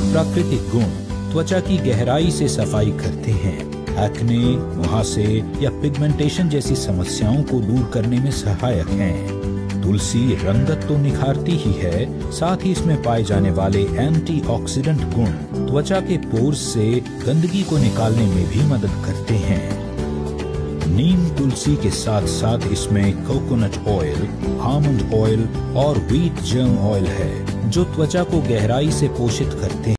प्राकृतिक गुण त्वचा की गहराई से सफाई करते हैं। एक्ने, मुहासे या पिगमेंटेशन जैसी समस्याओं को दूर करने में सहायक हैं। तुलसी रंगत तो निखारती ही है, साथ ही इसमें पाए जाने वाले एंटीऑक्सीडेंट गुण त्वचा के पोर्स से गंदगी को निकालने में भी मदद करते हैं। नीम तुलसी के साथ साथ इसमें कोकोनट ऑयल, आमंड ऑयल और व्हीट जर्म ऑयल है, जो त्वचा को गहराई से पोषित करते हैं।